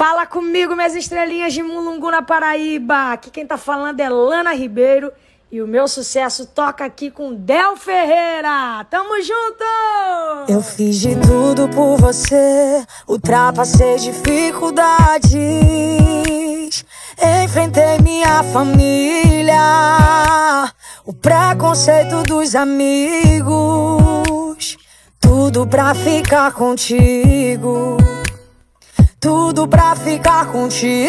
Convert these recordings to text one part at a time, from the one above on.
Fala comigo, minhas estrelinhas de Mulungu, na Paraíba. Aqui quem tá falando é Lana Ribeiro e o meu sucesso toca aqui com Del Ferreira. Tamo junto! Eu fiz de tudo por você, ultrapassei dificuldades, enfrentei minha família, o preconceito dos amigos, tudo pra ficar contigo. Tudo pra ficar contigo.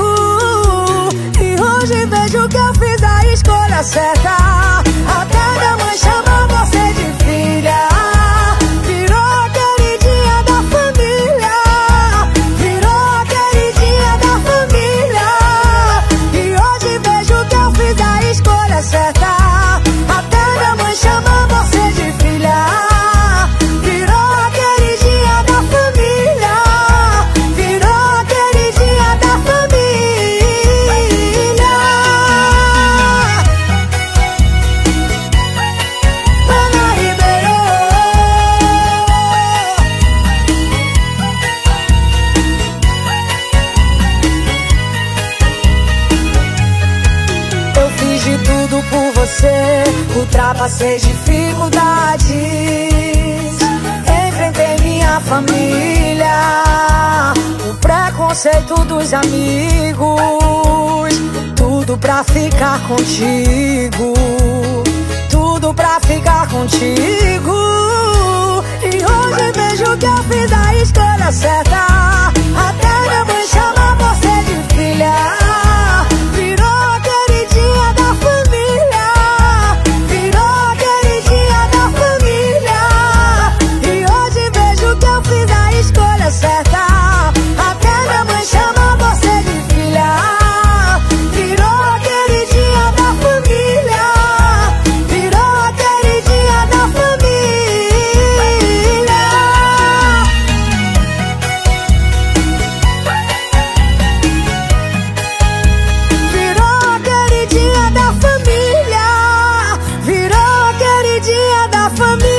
E hoje vejo que eu fiz a escolha certa. Até minha mãe chama você de filha. Virou a queridinha da família. Virou a queridinha da família. E hoje vejo que eu fiz a escolha certa. Até minha mãe chama você de filha. Ultrapassei dificuldades, enfrentei minha família, o preconceito dos amigos, tudo pra ficar contigo, tudo pra ficar contigo. E hoje vejo que eu fiz a escolha certa. Até minha mãe chama você de filha. Família.